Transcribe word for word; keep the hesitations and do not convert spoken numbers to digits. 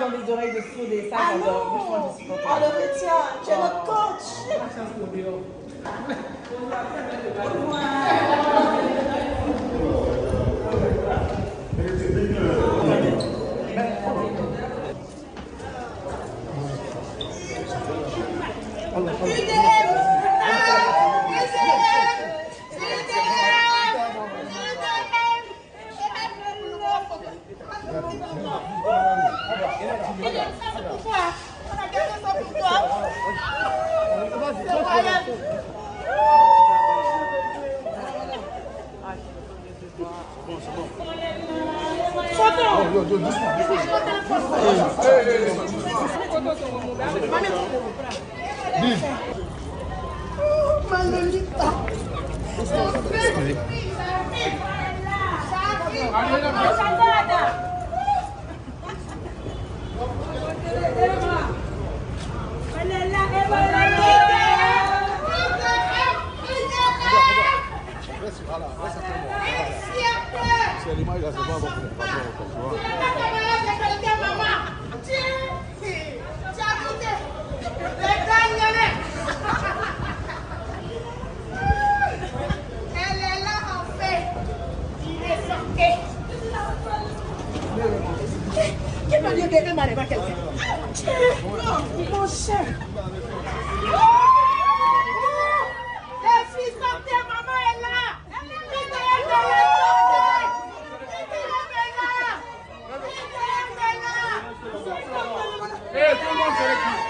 dans des oreilles de sourds et ça, j'adore. Franchement, je suis contente. Ah, le métier, tu es notre coach. Manolita. Qui m'a dit que m'a pas quelqu'un? Mon cher. Les fils sont tes maman est là. Eh, tout le monde c'est qui?